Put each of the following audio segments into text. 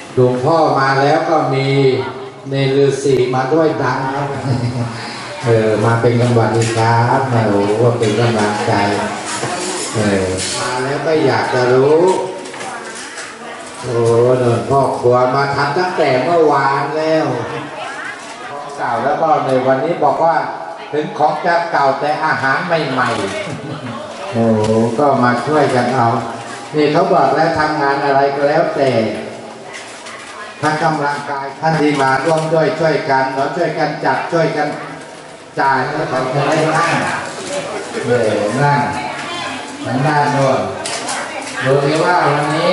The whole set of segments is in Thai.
หลวงพ่อมาแล้วก็มีเนรฤาษีมาด้วยดังครับมาเป็นกำลังใจครับมาโอ้ว่าเป็นกำลังใจมาแล้วก็อยากจะรู้โอ้หนุ่มพ่อครัวมาทำตั้งแต่เมื่อวานแล้วของเก่าแล้วก็ในวันนี้บอกว่าถึงของจะเก่าแต่อาหารใหม่ๆโอ้ก็มาช่วยกันเอานี่เขาบอกแล้วทำงานอะไรก็แล้วแต่ทั้งกำลังกายท่านที่มาร่วมด้วยช่วยกันเราช่วยกันจัดช่วยกันจ่ายแล้วเขาจะได้นั่งนั่งทางด้านโน้นดูดิว่าวันนี้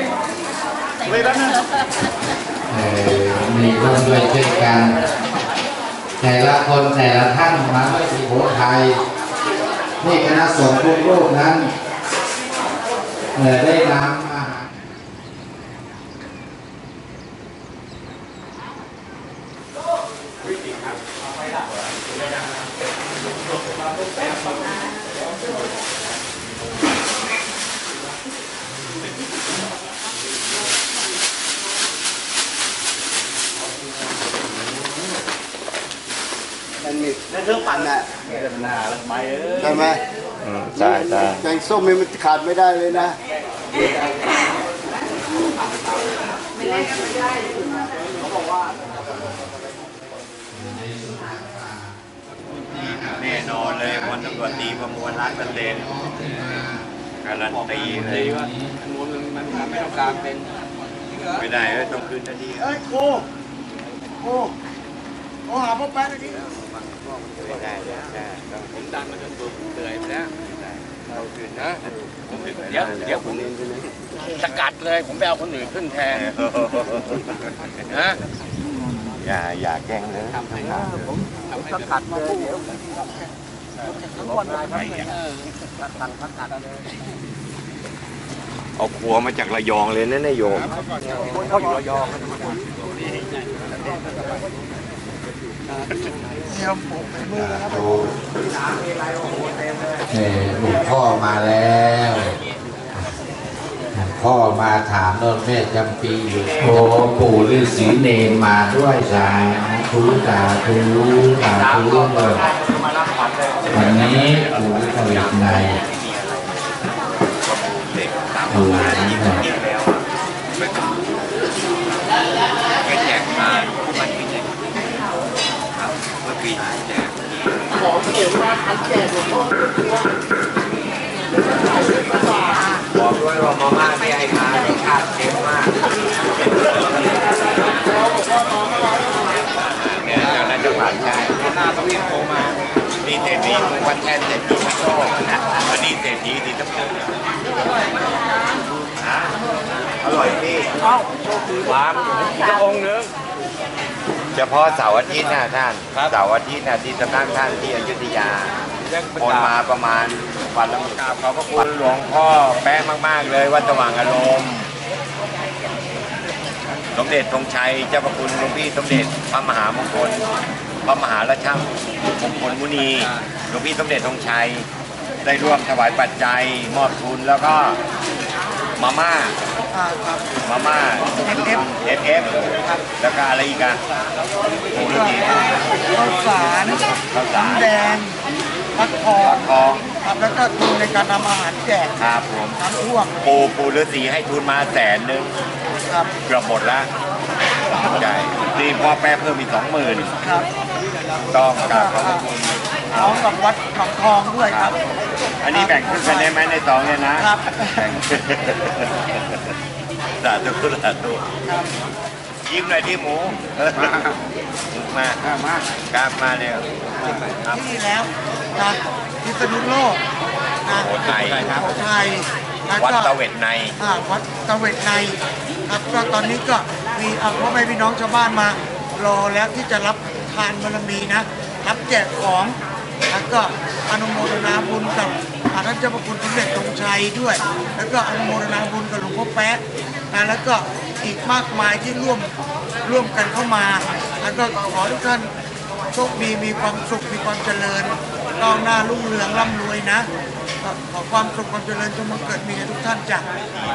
มีร่วมด้วยช่วยกันแต่ละคนแต่ละท่านมาด้วยที่โพธิ์ไทยนี่คณะสงฆ์ทุกรูปนั้นได้นำอาหารในเครื่องปั่นน่ะใช่ไหมใช่ใช่แกงส้มมันขาดไม่ได้เลยนะแน่นอนเลยพลตำรวจตีประมวล1,000,000%การันตีเลยว่ามันไม่ต้องการเป็นไม่ได้ต้องคืนนาทีโอ้หาพ่อแป๊ะทีไม่ได้ต้องผมดันมาจนตัวเตื่อยไปแล้วเอาคืนนะเดี๋ยวผมสกัดเลยผมไปเอาคนอื่นขึ้นแทนนะอย่าแกล้งเลยผมสกัดเลยเดี๋ยวทั้งวันไปตั้งสกัดเลยเอาครัวมาจากระยองเลยนะโยมเขาอยู่ระยองหลวงพ่อมาแล้วพ่อมาถามโน่นแม่จำปีอยู่โอ้ปู่ฤาษีเนรมาด้วยสาธุสาธุสาธุเลยวันนี้ปู่ฤาษีในปู่นี่ไงก็แจกมาวันนี้แจกเมื่อปีแจกของเกี่ยวกับการแจกหลวงพ่อบอกด้วยว่ามาม่าที่ให้มาชาติเค็มมากเนี่ยเจ้าหน้าที่ผ่านใจหน้าต้องเรียกโทรมานี่เศรษฐีวันแทนเศรษฐีพิโซ่นะวันนี้เศรษฐีสีน้ำเงินอร่อยพี่วางอีกองค์นึงเฉพาะเสาร์อาทิตย์นะท่านเสาร์อาทิตย์นะที่สำนักท่านที่อยุธยาคนมาประมาณวันละ10,000ขอบพระคุณหลวงพ่อแป๊ะมากๆเลยวัดสว่างอารมณ์สมเด็จธงชัยเจ้าพระคุณหลวงพี่สมเด็จพระมหามงคลพระมหาราชมงคลมุนีหลวงพี่สมเด็จธงชัยได้ร่วมถวายปัจจัยมอบทุนแล้วก็มาม่าFF แล้วก็อะไรอีกอะโอ้โหข้าวสารน้ำแดงฟักทองครับแล้วก็ทุนในการนำอาหารแจกครับผมน้ำท่วมปู่ฤาษีให้ทุนมา100,000 ครับเกือบหมดแล้วใช่ดีพ่อแป๊ะเพิ่มอีก20,000 ครับต้องกราบขอบคุณเอากับวัดหนองทองด้วยครับอันนี้แบ่งครึ่งกันได้ไหมใน2เนี่ยนะครับสาธุยิ้มหน่อยที่หมูมากราบมาเร็วที่แล้วนะพิษณุโลกโอ้ไทยวัดตะเวทในวัดตะเวทในครับก็ตอนนี้ก็มีพ่อแม่พี่น้องชาวบ้านมารอแล้วที่จะรับทานบารมีนะรับแจกของแล้วก็อนุโมทนาบุญกับท่านเจ้าพระคุณสมเด็จธงชัยด้วยแล้วก็อนุโมทนาบุญกับหลวงพ่อแป๊ะแล้วก็อีกมากมายที่ร่วมกันเข้ามาแล้วก็ขอทุกท่านโชคดีมีความสุขมีความเจริญก้าวหน้ารุ่งเรืองร่ำรวยนะขอความสุขความเจริญจงบังเกิดมีแก่ทุกท่านจ้ะ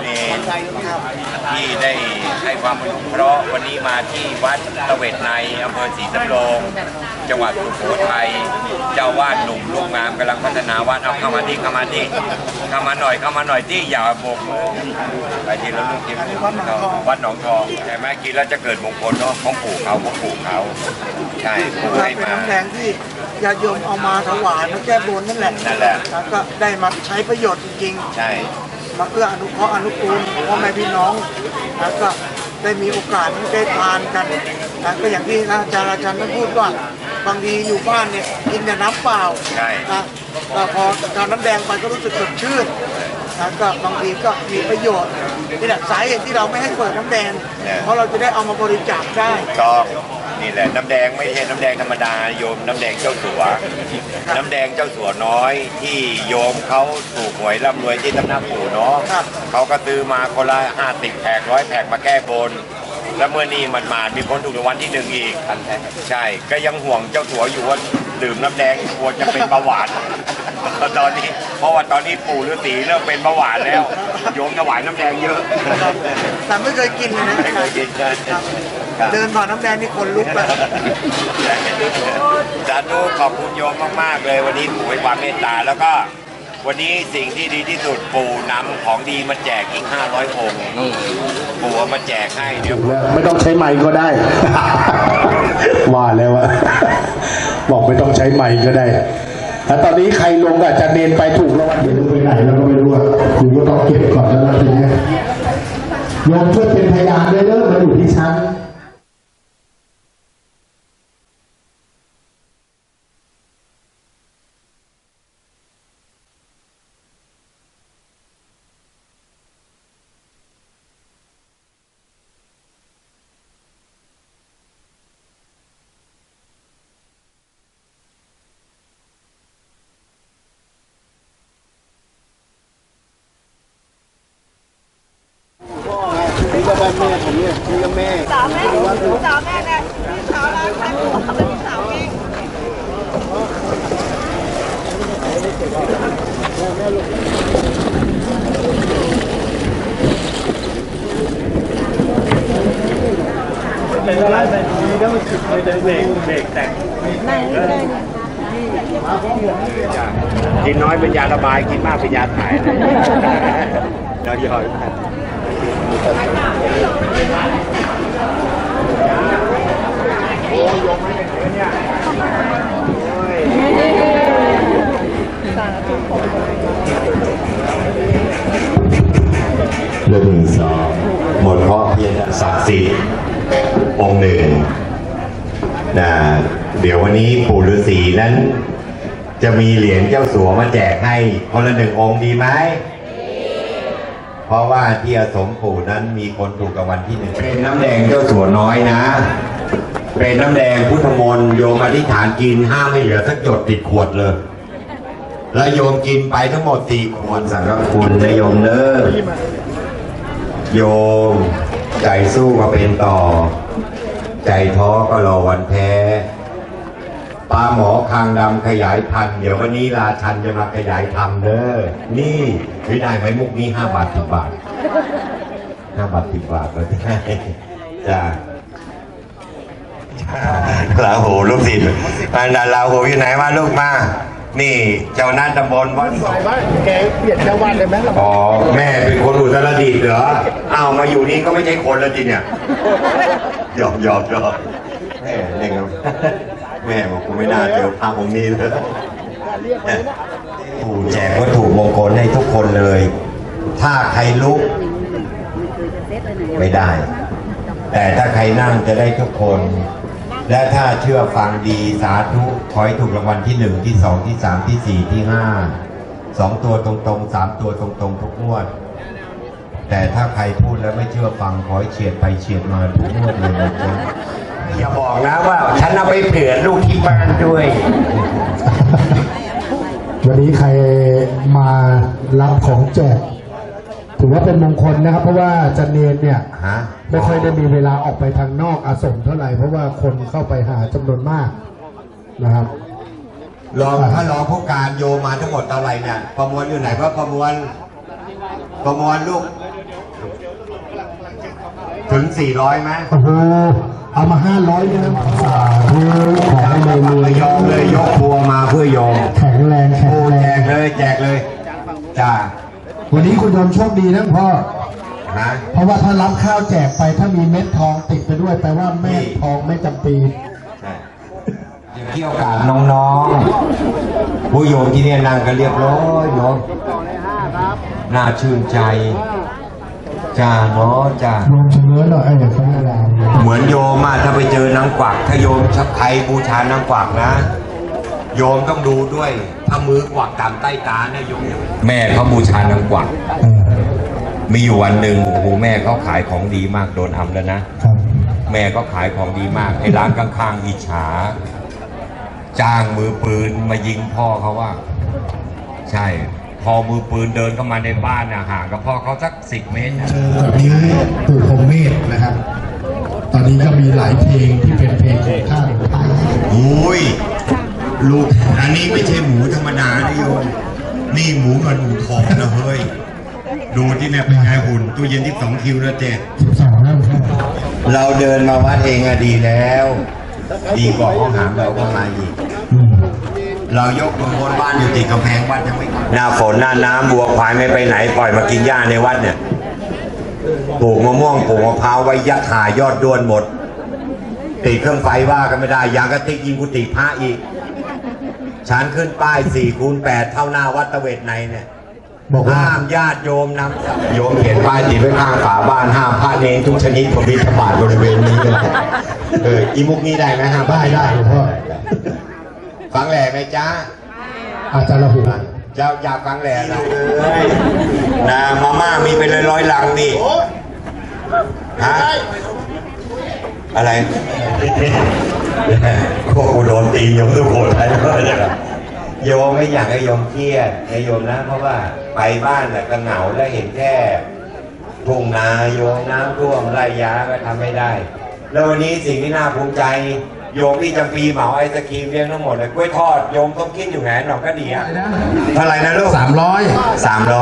ที่ได้ให้ความอนุเคราะห์วันนี้มาที่วัดตะเวทในอำเภอศรีสำโรงจังหวัดสุโขทัยเจ้าวาดหนุ่มรูปงามกำลังพัฒนาวัดเอาเข้ามาที่เข้ามาหน่อยที่อย่าโบกมือไปทีละลูกทีละลูกวัดหนองทองใช่ไหมกินแล้วจะเกิดมงคลเนาะของปู่เขาใช่ปู่ให้มาเป็นน้ำแดงที่ญาติโยมเอามาถวายมาแก้บนนั่นแหละแล้วก็ได้มาใช้ประโยชน์จริงๆใช่มาเพื่ออนุเคราะห์อนุกูลพ่อแม่พี่น้องแล้วก็ได้มีโอกาสได้ทานกันแล้วก็อย่างที่อาจารย์ท่านพูดว่าบางทีอยู่บ้านเนี่ยกินแต่น้ำเปล่านะพอทานน้ำแดงไปก็รู้สึกสดชื่นแล้วก็บางทีก็มีประโยชน์นี่แหละสาเหตุที่เราไม่ให้เปิดน้ำแดงเพราะเราจะได้เอามาบริจาคได้ก็นี่แหละน้ำแดงไม่ใช่น้ำแดงธรรมดาโยมน้ำแดงเจ้าสัวน้ำแดงเจ้าสัวน้อยที่โยมเขาถูกหวยร่ำรวยที่ตำนักปู่เนาะเขาก็ซื้อมาคนละ50 แผง100 แผงมาแก้บนแล้วเมื่อนี้มันมามีคนถูกรางวัลที่1อีกใช่ก็ยังห่วงเจ้าสัวอยู่ว่าดื่มน้ำแดงกลัวจะเป็นเบาหวานตอนนี้เพราะว่าตอนนี้ปู่ฤาษีเริ่มเป็นเบาหวานแล้วโยมถวายน้ำแดงเยอะแต่ไม่เคยกินเลยนะไม่เคยกินเดินผ่านน้ำแดงนี่คนลุกเลยสาธุขอบคุณโยมมากๆเลยวันนี้ปู่ให้ความเมตตาแล้วก็วันนี้สิ่งที่ดีที่สุดปู่นำของดีมาแจกอีก500 องค์ปู่มาแจกให้เดี๋ยวไม่ต้องใช้ไมค์ก็ได้ ว่าแล้วอะบอกไม่ต้องใช้ไมค์ก็ได้แล้วตอนนี้ใครลงกับอาจารย์เนนไปถูกรางวัลไม่รู้ไปไหนแล้วก็ไม่รู้อ่ะคุณก็ต้องเก็บก่อนแล้วทีนี้โยมช่วยเป็นพยานได้เลยมาอยู่ที่ชั้นแม่ผมเนี่ยคุยกับแม่สาวแม่เนี่ยสาวร้านขายของเป็นสาวเองเป็นอะไรแบบนี้แล้วมันคือเบรกแต่งไม่เลยกินน้อยเป็นยาระบายกินมากเป็นยาถ่ายย่อยเรื่อง1 2หมดเพราะเพียงศักดิ์สิทธิ์องค์หนึ่งนะเดี๋ยววันนี้ปู่ฤาษีนั้นจะมีเหรียญเจ้าสัวมาแจกให้คนละ1 องค์ดีไหมเพราะว่าที่อาสมปู่นั้นมีคนถูกรางวัลที่1เป็นน้ำแดงเจ้าสัวน้อยนะเป็นน้ำแดงพุทธมนต์โยมอธิษฐานกินห้ามไม่เหลือสักหยดติดขวดเลยแล้วโยมกินไปทั้งหมด4 ขวดสังฆคุณนะโยมเด้อโยมใจสู้มาเป็นต่อใจท้อก็รอวันแพ้ปลาหมอคางดำขยายพันธุ์เดี๋ยววันนี้ราชันจะมาขยายพันธุ์เด้อนี่ไม่ได้ไหมมุกนี้5 บาท 10 บาท5 บาท 10 บาทก็ได้จ้าลาหูลูกศิษย์อันนั้นลาหูอยู่ไหนมาลูกมานี่เจ้าหน้าตำบลวัดแกเปลี่ยนเจ้าวัดเลยไหมอ๋อแม่เป็นคนอุตรดิตถ์เหรออ้าวมาอยู่นี่ก็ไม่ใช่คนแล้วจริงเนี่ยหยอกแม่เนี่ยครับแม่บอกกูไม่น่าเจอพระองค์นี้เลยปู่แจกวัตถุมงคลให้ทุกคนเลยถ้าใครลุกไม่ได้แต่ถ้าใครนั่งจะได้ทุกคนและถ้าเชื่อฟังดีสาธุขอให้ถูกรางวัลที่1ที่2ที่3ที่4ที่5 2 ตัวตรงๆ3 ตัวตรงๆทุกงวดแต่ถ้าใครพูดแล้วไม่เชื่อฟังขอให้เฉียดไปเฉียดมาทุกงวดเลยนะจ๊ะอย่าบอกนะว่าฉันเอาไปเผื่อลูกที่บ้านด้วยวันนี้ใครมารับของแจกถือว่าเป็นมงคลนะครับเพราะว่าอาจารย์เนรเนี่ยไม่ค่อยได้มีเวลาออกไปทางนอกอาสมเท่าไหร่เพราะว่าคนเข้าไปหาจำนวนมากนะครับถ้ารองผู้การโยมาทั้งหมดเท่าไหร่เนี่ยประมวลอยู่ไหนว่าประมวลลูกถึง400ไหมโอ้โหเอามา500นะสาธุขอให้รวยยอมเลยยกครัวมาเพื่อโยมแข็งแรงแข็งแรแจงกเลยจ้าวันนี้คุณโยมโชคดีนะพ่อฮะเพราะว่าถ้ารับข้าวแจกไปถ้ามีเม็ดทองติดไปด้วยแปลว่าแม่ทองไม่จำปีใช่ที่โอกาสน้องๆผู้โยมที่เนี่ยนั่งกันเรียบร้อยโยมน่าชื่นใจจ้าเนาะจ้าโยมเฉลยหน่อยอย่าเข้ามาลาวเหมือนโยมอะถ้าไปเจอนางกวักถ้าโยมชักใครบูชานางกวักนะ โยมต้องดูด้วยถ้ามือกวักตามใต้ตาเนี่ยโยมแม่เขาบูชานางกวักมีอยู่วันหนึ่งโอ้โหแม่เขาขายของดีมากโดนอำแล้วนะครับแม่ก็ขายของดีมากไอ้ร้านข้างๆอิจฉาจ้างมือปืนมายิงพ่อเขาว่า ใช่พอมือปืนเดินเข้ามาในบ้านน่ะห่างกับพ่อเขาสัก10 เมตรนะเจอแบบนี้ปู่พรหมเมธนะครับ ตอนนี้ก็มีหลายเพลงที่เป็นเพลงของข้าหลวงพ่อโอ้ยลูกอันนี้ไม่ใช่หมูธรรมดานะโยมนี่หมูเงินหมูทองนะเฮ้ยดูที่เนี่ยเป็นไงหุ่นตู้เย็นที่2 คิวนะเจ๊ 12แล้วครับเราเดินมาวัดเองอะดีแล้ว ดีกว่าห้องหามเราก็มาอีก เรายกมือบนบ้านอยู่ติดกำแพงวัดยังไม่หน้าฝนหน้าน้ำบัวควายไม่ไปไหนปล่อยมากินหญ้าในวัดเนี่ยปลูกมะม่วงปลูกมะพร้าวไว้ยะขายอดด้วนหมดติดเครื่องไฟว่ากันไม่ได้ยางกระติกยิงกุฏิพระอีกฉันขึ้นป้าย4x8เท่าหน้าวัดตะเวทในเนี่ยบอกว่าห้ามญาติโยมนำโยมเขียนป้ายติดไว้ข้างฝาบ้านห้ามพระเนรทุกชนิดผมบิณฑบาตบริเวณนี้เลยอีมุกนี้ได้ไหมห้ามได้หลวงพ่อฟังแหล่ไหมจ๊ะอาจารย์ละหูจะอยากฟังแหล่นะนะมาม่ามีไปเลย100 ลังนี่ฮะอะไรพวกกูโดนตีโยมทุกคนไทยเลยโยมไม่อยากให้โยมเครียดให้โยมนะเพราะว่าไปบ้านน่ะก็เหงาแล้วเห็นแค่ทุ่งนาโยมน้ำท่วมไร่ยาก็ทำไม่ได้ แล้ววันนี้สิ่งที่น่าภูมิใจโยมพี่จำปีเหมาไอศครีมเลี้ยงทั้งหมดเลยกล้วยทอดโยมต้องคิดอยู่แหนหนอกก็ดีอ่ะเท่าไหร่นะลูก300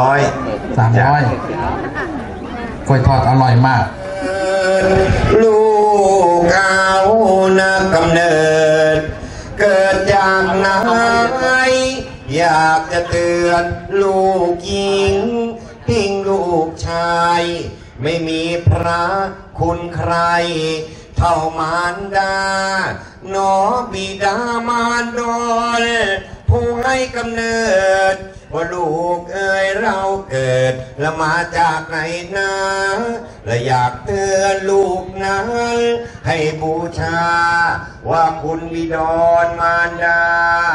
กล้วยทอดอร่อยมากลูกเขานักกำเนิดเกิดจากไหนอยากจะเตือนลูกหญิงทิ้งลูกชายไม่มีพระคุณใครเท่ามารดาหนอบิดามารดอนผู้ให้กำเนิดว่าลูกเอ๋ยเราเกิดและมาจากไหนนะและอยากเตือนลูกนั้นให้บูชาว่าคุณบิดรมารดา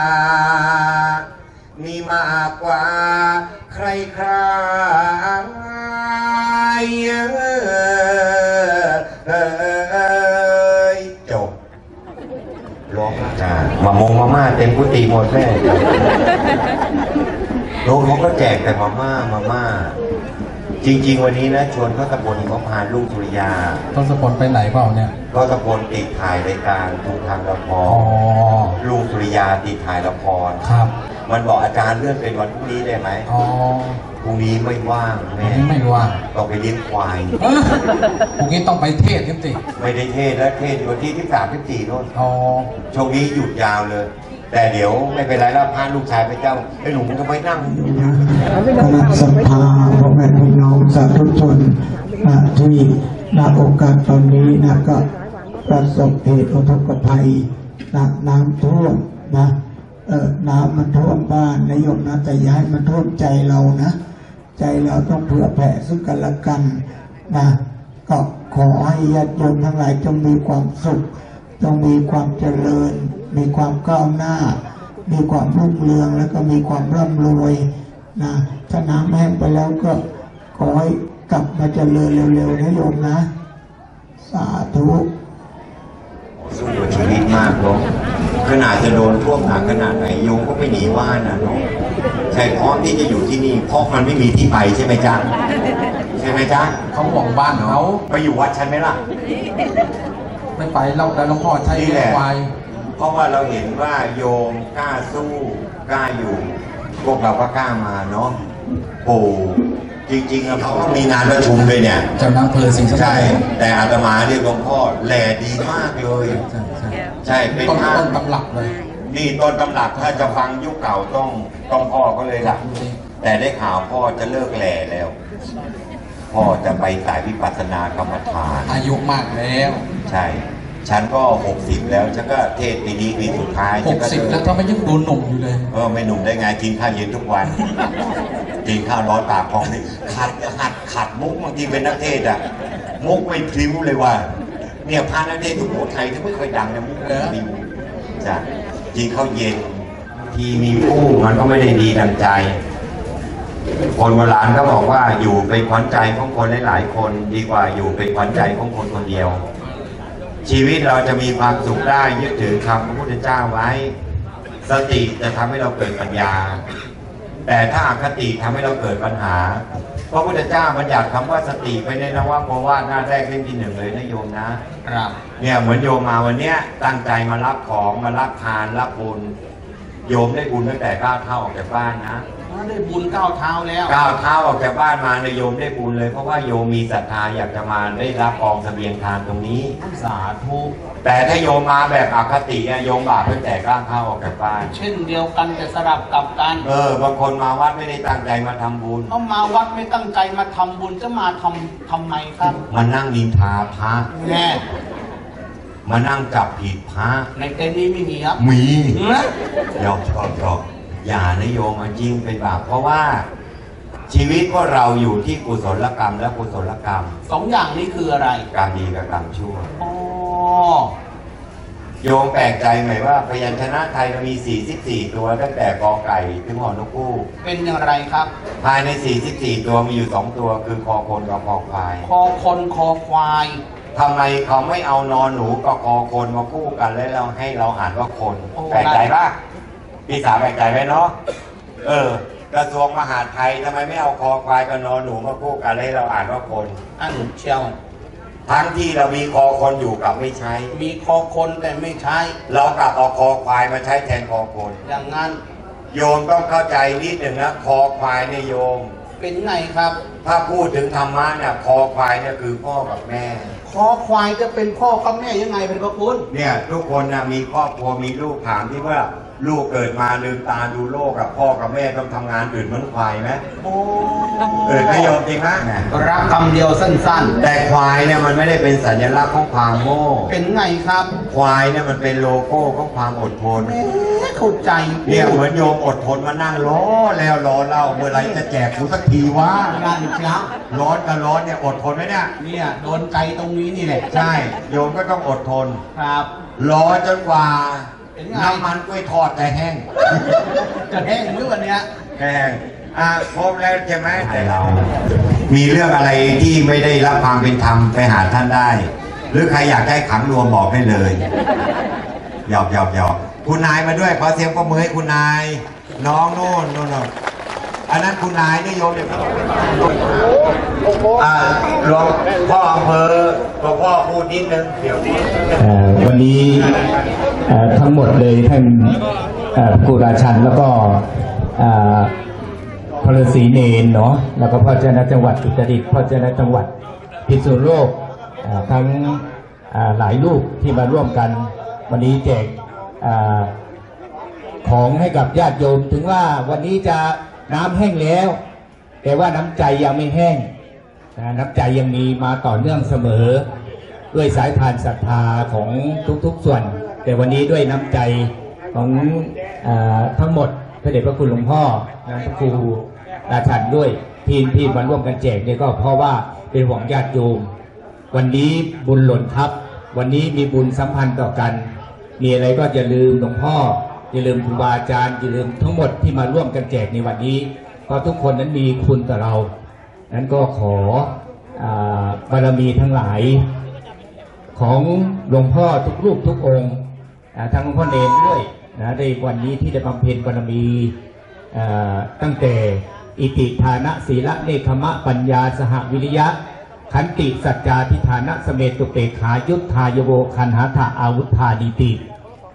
มีมากกว่าใครใครจบร้องมาม่าเต็มกุฏิหมดแม่โลกเขาก็แจกแต่มาม่าจริงๆวันนี้นะชวนเขาตะบนเขาพาลูกสุริยาต้องสปอนไปไหนเปล่าเนี่ยก็ตะบนติดถ่ายรายการทุกทางละครลูกสุริยาติดถ่ายละครครับมันบอกอาจารย์เลื่อนเป็นวันพรุ่งนี้ได้ไหมพรุ่งนี้ไม่ว่างแม่ไม่ว่างต้องไปเลี้ยงควายพรุ่งนี้ต้องไปเทศกันสิไม่ได้เทศแล้วเทศวันที่13 14โน่นอ๋อช่วงนี้หยุดยาวเลย แต่เดี๋ยวไม่เป็นไรแล้วพาลูกชายไปเจ้าไอ้หนุ่มก็ไปนั่งคณะสัมภาพ่อแม่พี่น้องสาธุชนที่ณโอกาสตอนนี้นะก็ประสบเหตุอุทกภัยน้ำท่วมนะน้ำมันท่วมบ้านนายกนะแต่ย้ายมันท่วมใจเรานะ ใจเราต้องเผื่อแผ่ซึ่งกันและกันนะก็ขอให้ญาติโยมทั้งหลายจงมีความสุขจงมีความเจริญ มีความก้าวหน้า มีความรุ่งเรืองแล้วก็มีความร่ำรวยนะถ้าน้ำแห้งไปแล้วก็ขอให้กลับมาเจริญเร็วๆนะโยมนะสาธุสู้กับชีวิตมากเนาะขนาดจะโดนท่วมหนักขนาดไหนโยมก็ไม่หนีบ้านนะเนาะใช่พร้อมที่จะอยู่ที่นี่เพราะมันไม่มีที่ไปใช่ไหมจ๊ะใช่ไหมจ๊ะเขาห่วงบ้านเขาไปอยู่วัดฉันไหมล่ะไม่ไปเราแต่หลวงพ่อใช้นี่แหละควายกราะว่าเราเห็นว่าโยมกล้าสู้กล้าอยู่ พวกเราก็กล้ามาเนาะโอ้จริงๆเขาก็มีงานประชุมเลยเนี่ยเจ้าน้ำเพลินสิงห์ใช่แต่อาตมาเรียกหลวงพ่อแหล่ดีมากเลยใช่เป็นต้นตำรับเลยนี่ต้นตำรับถ้าจะฟังยุคเก่าต้องพ่อก็เลยล่ะแต่ได้ข่าวพ่อจะเลิกแหล่แล้วพ่อจะไปสายวิปัสสนากรรมฐานอายุมากแล้วใช่ฉันก็60แล้วฉันก็เทศปีนี้ปีสุดท้าย 60แล้วทำไมยังดูหนุ่มอยู่เลยไม่หนุ่มได้ไงกินข้าวเย็นทุกวันกินข้าวร้อนปากพองนี่ขัดมุกบางทีเป็นนักเทศอ่ะมุกไม่พลิ้วเลยว่าเนี่ยพานักเทศทุกโขทัยที่ไม่เคยดังนะมุกไม่พลิ้วจ้ะกินข้าวเย็นที่มีคู่มันก็ไม่ได้ดีดังใจคนโบราณก็บอกว่าอยู่เป็นขวัญใจของคนหลายๆคนดีกว่าอยู่เป็นขวัญใจของคนคนเดียวชีวิตเราจะมีความสุขได้ยึดถือคำพระพุทธเจ้าไว้สติจะทำให้เราเกิดปัญญาแต่ถ้าอคติทำให้เราเกิดปัญหาพระพุทธเจ้าบัญญัติคำว่าสติไปในนวโกวาทหน้าแรกเล่มที่1เลยนะโยมนะครับเนี่ยเหมือนโยมมาวันเนี้ยตั้งใจมารับของมารับทานรับบุญโยมได้บุญตั้งแต่ก้าวเท้าออกจากบ้านนะได้บุญก้าวเท้าแล้วก้าวเท้าออกจากบ้านมาในโยมได้บุญเลยเพราะว่าโยมมีศรัทธาอยากจะมาได้รับกองเสบียงทานตรงนี้สาธุแต่ถ้าโยมมาแบบอคติโยมบาปตั้งแต่ก้าวเท้าออกจากบ้านเช่นเดียวกันแต่สลับกับกันบางคนมาวัดไม่ได้ตั้งใจมาทำบุญเขามาวัดไม่ตั้งใจมาทำบุญจะมาทำไมครับมานั่งนินทาพระแน่มานั่งจับผิดพระในเต็นท์นี้ไม่มีครับมียอมชอบอย่านะโยมมันจริงเป็นบาปเพราะว่าชีวิตพวกเราอยู่ที่กุศลกรรมและกุศลกรรม 2อย่างนี้คืออะไรกรรมดีกับกรรมชั่วโยมแปลกใจไหมว่าพยัญชนะไทยเรามี44ตัวตั้งแต่กอไก่ถึงหอนกฮูกเป็นอย่างไรครับภายใน44ตัวมีอยู่2ตัวคือคอคนกับคอควายคอคนคอควายทำไมเขาไม่เอานอนหนูกับคอคนมาคู่กันแล้วเราให้เราอ่านว่าคนแปลกใจป่ะพี่สาวแปลกใจไหมเนาะกระทรวงมหาดไทยทำไมไม่เอาคอควายกับนอนหนูมาคู่กันให้เราอ่านว่าคนอันเชียวทั้งที่เรามีคอคนอยู่กับไม่ใช้มีคอคนแต่ไม่ใช้เรากลับเอาคอควายมาใช้แทนคอคนอย่างนั้นโยมต้องเข้าใจนิดหนึ่งนะคอควายเนี่ยโยมเป็นไงครับถ้าพูดถึงธรรมะเนี่ยคอควายเนี่ยคือพ่อกับแม่คอควายจะเป็นพ่อกับแม่ยังไงเป็นพระคุณเนี่ยทุกคนนะมีครอบครัวมีลูกถามที่ว่าลูกเกิดมาลืมตาดูโลกกับพ่อกับแม่ต้องทำงานอื่นเหมือนควายไหมไม่ยอมจริงไหมรักคำเดียวสั้นๆแต่ควายเนี่ยมันไม่ได้เป็นสัญลักษณ์ของความโง่เป็นไงครับควายเนี่ยมันเป็นโลโก้ของความอดทนเข้าใจเนี่ยเหมือนโยมอดทนมานั่งล้อแล้วล้อเล่าเมื่อไรจะแจกกูสักทีวะนั่นครับร้อนกับร้อนเนี่ยอดทนไหมเนี่ยโดนใจตรงนี้นี่แหละใช่โยมก็ต้องอดทนครับร้อนจนกว่าน้ำมันกล้วยทอดจะแห้งจะแห้งเมื่อวันเนี้ยแห้งครบแล้วใช่ไหมแต่เรามีเรื่องอะไรที่ไม่ได้รับความเป็นธรรมไปหาท่านได้หรือใครอยากได้ขังรวมบอกได้เลยหยอกคุณนายมาด้วยขอเสียงปรบมือให้คุณนายน้องโน่นอันนั้นคุณนายนี่โยมเนี่ยหลวงพ่ออำเภอหลวงพ่อพูดนิดนึงเดี๋ยววันนี้ทั้งหมดเลยท่านกุราชันแล้วก็พระฤาษีเนรเนาะแล้วก็พ่อเจ้าหน้าจังหวัดอุตรดิตถ์พ่อเจ้าหน้าจังหวัดพิษณุโลกทั้งหลายรูปที่มาร่วมกันวันนี้แจกของให้กับญาติโยมถึงว่าวันนี้จะน้ำแห้งแล้วแต่ว่าน้ำใจยังไม่แห้งน้ำใจยังมีมาต่อเนื่องเสมอด้วยสายทานศรัทธาของทุกๆส่วนแต่วันนี้ด้วยน้ำใจของทั้งหมดพระเดชพระคุณหลวงพ่อพระครูราชันด้วยที่มาร่วมกันแจกเนี่ยก็เพราะว่าเป็นห่วงญาติโยมวันนี้บุญหล่นทับวันนี้มีบุญสัมพันธ์ต่อกันมีอะไรก็อย่าลืมหลวงพ่ออย่าลืมครูบาอาจารย์อย่าลืมทั้งหมดที่มาร่วมกันแจกในวันนี้เพราะทุกคนนั้นมีคุณต่อเรานั้นก็ขอบารมีทั้งหลายของหลวงพ่อทุกรูปทุกองค์ทั้งหลวงพ่อเนรด้วยนะในวันนี้ที่ได้บำเพ็ญบารมีตั้งแต่อิติฐานะศีละเนคขมะปัญญาสหวิริยะขันติสัจจาทิฐานะสเมตุเปขายุทธายโวคันหาถาอาวุธาดิติ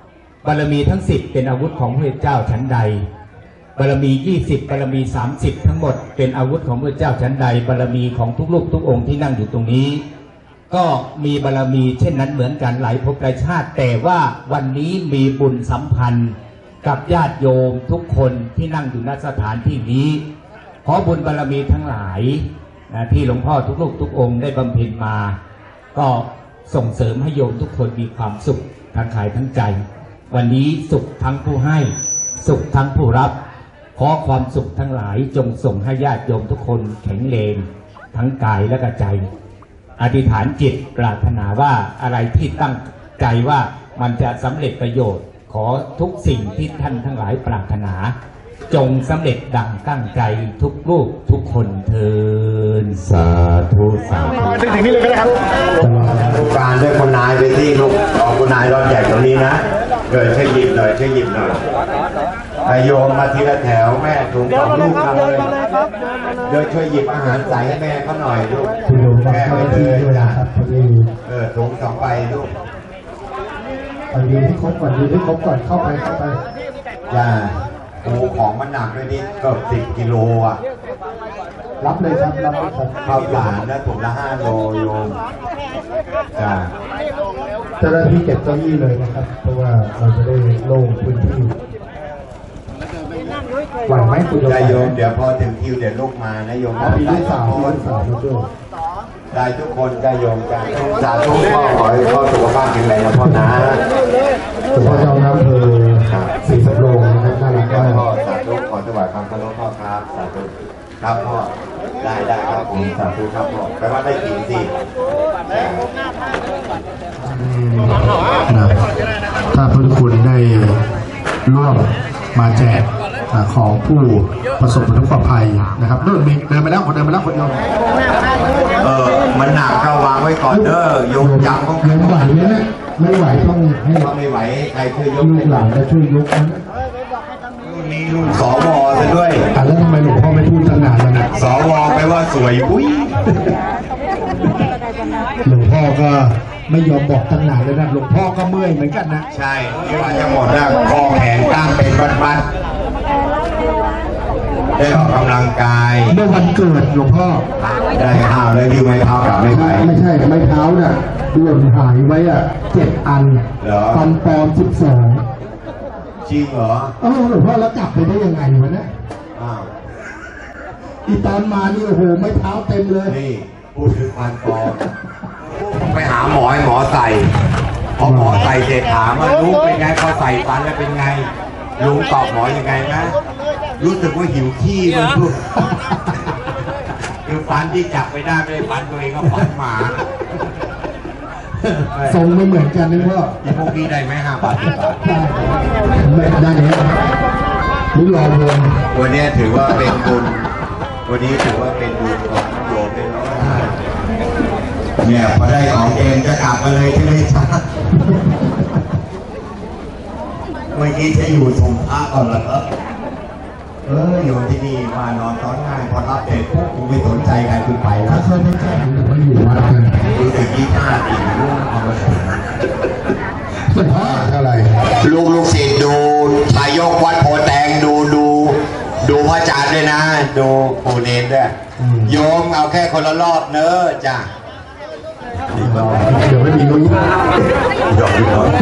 บารมีทั้ง10เป็นอาวุธของพระเจ้าชั้นใดบารมี20บารมี30ทั้งหมดเป็นอาวุธของพระเจ้าชั้นใดบารมีของทุกลูกทุกองค์ที่นั่งอยู่ตรงนี้ก็มีบารมีเช่นนั้นเหมือนกันหลายภพหลายชาติแต่ว่าวันนี้มีบุญสัมพันธ์กับญาติโยมทุกคนที่นั่งอยู่ณสถานที่นี้ขอบุญบารมีทั้งหลายที่หลวงพ่อทุกลูกทุกองค์ได้บำเพ็ญมาก็ส่งเสริมให้โยมทุกคนมีความสุขทั้งกายทั้งใจวันนี้สุขทั้งผู้ให้สุขทั้งผู้รับขอความสุขทั้งหลายจงส่งให้ญาติโยมทุกคนแข็งแรงทั้งกายและใจอธิษฐานจิตปรารถนาว่าอะไรที่ตั้งใจว่ามันจะสำเร็จประโยชน์ขอทุกสิ่งที่ท่านทั้งหลายปรารถนาจงสำเร็จดังตั้งใจทุกลูกทุกคนเทินสาธุสาธุถึงนี้เลยก็ได้ครับการด้วยคนนายไปที่ลูกของคนนายรอดใหญ่ตรงนี้นะเกิดช่วยหยิบหน่อยช่วยหยิบหน่อยโยมมาทีละแถวแม่ถุงของลูกมาเลยเดี๋ยวช่วยหยิบอาหารใส่ให้แม่เขาหน่อยลูกแม่ไปเลยถุง2ใบลูกยืนให้ครบก่อนยืนให้ครบก่อนเข้าไปจ้าโอ้ของมันหนักด้วยนี่เกือบ10 กิโลอ่ะรับเลยครับรับเลยครับข้าวสารนะถุงละ5 โลโยมจ้าเจ้าหน้าที่เก็บเก้าอี้เลยนะครับเพราะว่าเราจะได้โล่งพื้นที่ไหวไหมคุณโยมเดี๋ยวพอถึงคิวเดี๋ยวลูกมานะโยมมีลูกสาวด้วยได้ทุกคนได้โยมจ้าสาธุพ่อขอให้พ่อสุขภาพแข็งแรงนะพ่อนะหลวงพ่อเจ้าน้ำศรีสำโรงนะครับน่ารักมากพ่อสาธุขอถวายความเคารพพ่อครับสาธุครับพ่อได้ครับผมสาธุครับพ่อแปลว่าได้กินสิถ้าเพื่อนคุณได้ร่วมมาแจกของผู้ประสบอุทกภัยนะครับเดินไปแล้วคนเดียวมันหนักก็วางไว้ก่อนเด้อโยมจำต้องไม่ไหวเนี่ยไม่ไหวต้องให้ไม่ไหวใครช่วยยกลูกหลานจะช่วยยกมีลุงสวซะด้วยแล้วทำไมหลวงพ่อไม่พูดตั้งนานแล้วนะสวแปลว่าสวยปุ้ยหลวงพ่อก็ไม่ยอมบอกตั้งนานเลยนะหลวงพ่อก็เมื่อยเหมือนกันนะใช่ที่ว่าจะหมดแล้วคอแขนตั้งเป็นบัดได้ออกกำลังกายเมื่อวันเกิดหลวงพ่อได้ข้าวเลยที่ไม้เท้ากลับไม่ไหวไม่ใช่ไม้เท้าน่ะด่วนหายไว้7 อันฟันปลอม12 จริงเหรอหลวงพ่อแล้วกลับไปได้ยังไงวะเนี่ยอีตอนมานี่โอ้โหไม้เท้าเต็มเลยนี่พูดถึงฟันปลอมไปหาหมอให้หมอใส่พอหมอใส่เสร็จถามว่าลุงเป็นไงพอใส่ฟันแล้วเป็นไงลุงตอบหมอยังไงนะรู้สึกว่าหิวขี้มันพูดคือฟันที่จับไปได้ไม่ได้ฟันตัวเองก็ฟันหมาทรงไม่เหมือนกันนะพ่อพวกนี้ได้ไหม5 บาท10 บาทได้เนี่ยนี่รอเงินวันนี้ถือว่าเป็นบุญวันนี้ถือว่าเป็นบุญของโยมเป็นเนี่ยพอได้ของเองจะกลับมาเลยใช่ไหมจ๊ะเมื่อกี้จะอยู่สมภะก่อนเหรออยู่ที่นี่มานอนตอนง่ายพอรับเสร็จปุ๊บกูไม่สนใจใครคุณไปแล้วเขาไม่ใช่หรือว่าอยู่วัดกันรู้สึกยี่ห้าปีร่วงเอาไปเท่าไหร่ลูกศิษย์ดูนายกวัดโพแตงดูพระอาจารย์ด้วยนะดูปู่เนรด้วยโยมเอาแค่คนละรอบเนอะจ้ะเดี๋ยวไม่มีลุ้นหยอก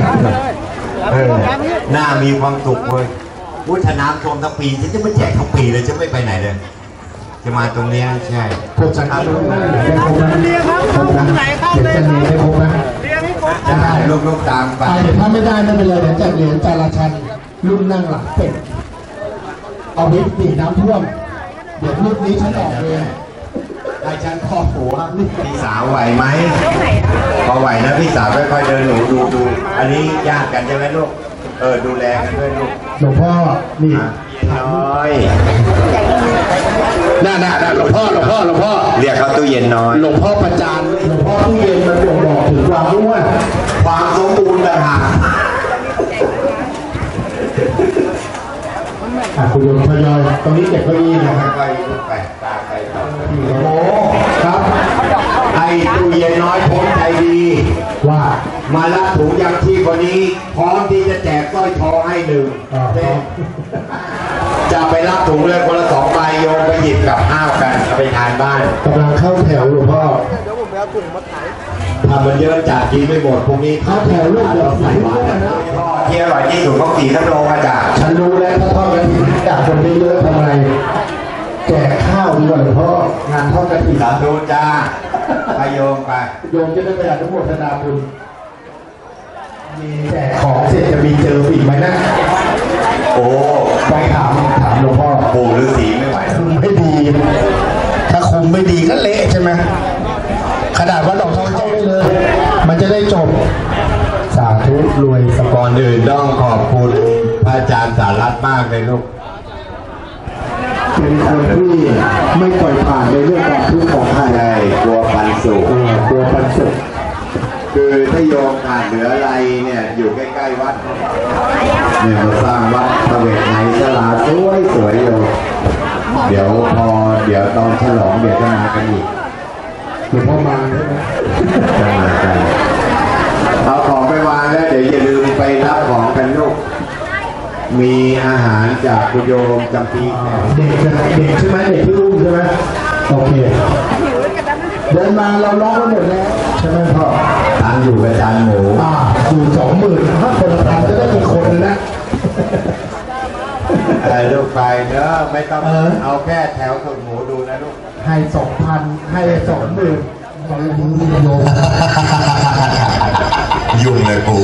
หน้ามีความสุขเลยพุทธน้ำชมทั้งปีฉันจะไม่แจกทั้งปีเลยจะไม่ไปไหนเลยจะมาตรงนี้ใช่พวกฉันรู้นะได้ครบนะเดี๋ยวจะเรียนได้ครบนะได้ลูกตามไปถ้าไม่ได้ไม่เป็นไรเดี๋ยวจะเรียนแต่ละชั้นรุ่นนั่งหลังเป็ดเอาวิธีน้ำท่วมเดี๋ยวรุ่นนี้ฉันออกเลยได้ฉันพ่อหัวพี่สาวไหวไหมพอไหวนะพี่สาวค่อยๆเดินหนูดูอันนี้ญาติกันใช่ไหมลูกดูแลกันด้วยลูกหลวงพ่อนี่น้อยน่าหลวงพ่อเรียกเขาตู้เย็นน้อยหลวงพ่อประจานหลวงพ่อตู้เย็นมันบ่งบอกถึงความรู้ว่าความสมบูรณ์ต่างหากคุณโยมทยอยตรงนี้เก็บเก้าอี้นะครับไปแปะตาไปโอ้ครับไอ้ตู้เย็นน้อยผมใจดีว่ามารับถุงยังชีพวันนี้พร้อมที่จะแจกสร้อยทองให้หนึ่งจะไปรับถุงเลยคนละ2 ใบโยมไปหยิบกับข้าวกันเอาไปทานบ้านกำลังเข้าแถวหลวงพ่อทำมันเยอะจัดกินไม่หมดพรุ่งนี้เข้าแถวลูกเดี๋ยวใส่บาตรนะพ่อที่อร่อยที่สุดของสีน้ำโลอาจารย์ฉันรู้แล้วถ้าทอดกระถิ่นอยากคนเยอะๆทำไมแจกข้าวดีกว่าหลวงพ่องานทอดกระถิ่นสาธุจ้าไปโยมไปโยมจะได้ไปอนุโมทนาบุญมีแจกของเสร็จจะมีเจออีกไหมนะโอ้ไปถามหลวงพ่อปู่ฤาษีไม่ไหวแล้วไม่ดี ถ้าคุมไม่ดีก็เละใช่ไหมขนาดว่าดอกทองแจ้งได้เลย มันจะได้จบ สาธุรวยสปก่อนอื่นต้องขอบคุณพระอาจารย์สารัตน์มากเลยลูกเป็นคนที่ไม่ปล่อยผ่านในเรื่องความทุกข์ของใครใช่กลัวปันสุขตัวปันสุขคือถ้าโยมขาดเหลืออะไรเนี่ยอยู่ใกล้ๆวัดเนี่ยมาสร้างวัดตะเวทไหนสลาสวยๆโยมเดี๋ยวตอนฉลองเดี๋ยวจะมากันอีกหลวงพ่อมาใช่ไหมจะมากันเอาของไปวางแล้วเดี๋ยวอย่าลืมไปรับของกันลูกมีอาหารจากคุณโยมจำปีเด็กใช่ไหมเด็กที่รุ่งใช่ไหมโอเคเดินมาเราล็อกไว้หมดแล้วใช่ไหมพ่อตังอยู่กับจานหมูอยู่20,000ถ้าคนละพันจะได้เป็นคนแล้วลูกไปเนอะไม่ต้องเอาแค่แถวสุดหมูดูนะลูกให้ 2,000 ให้ 20,000ตอนนี้โยมยุ่งเลยปู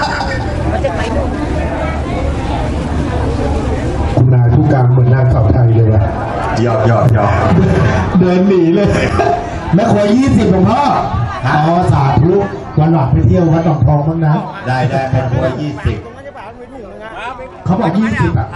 คุณนายผู้การเหมือนนางสาวไทยเลยอะหยอกเดินหนีเลยแม่ครัว20หลวงพ่ออ๋อสาธุวันหลังไปเที่ยววัดหนองทองบ้างนะได้แม่ครัว20 เขาบอก20อ่ะ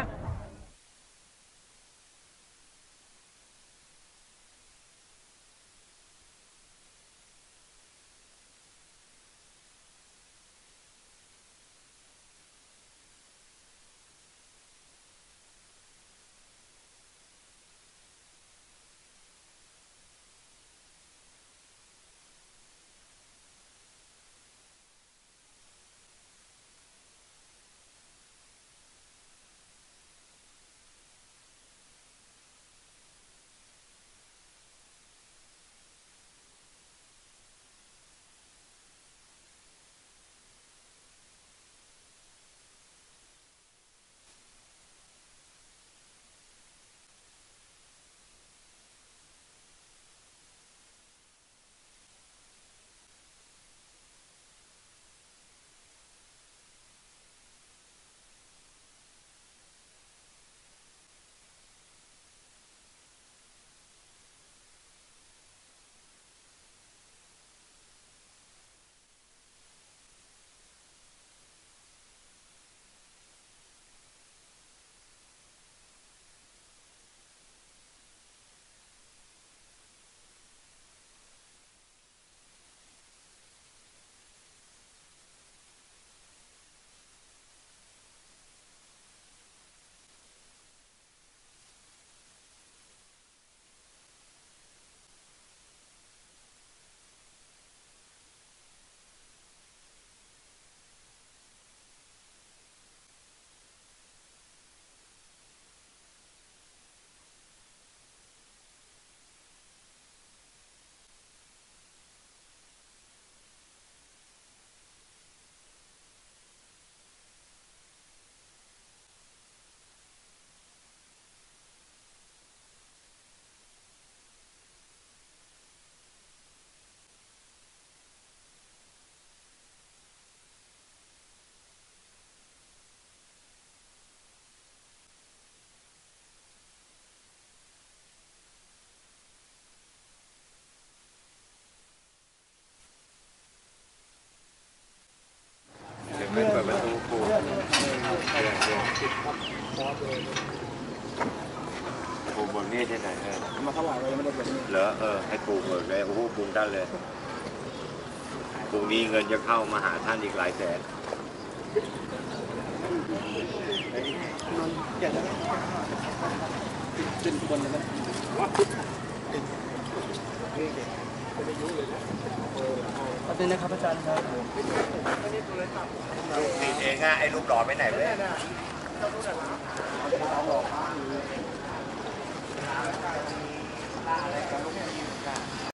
ปูบนนี่ที่ไหนมาถวายไว้ไม่ได้เป็นเหรอให้ปูเปิดเลยโอ้โหปูด้านเลยปูนี้เงินจะเข้ามาหาท่านอีกหลายแสนนึงนะครับอาจารย์ครับลูกติดเองอะไอ้รูปหล่อไปไหนเว้ย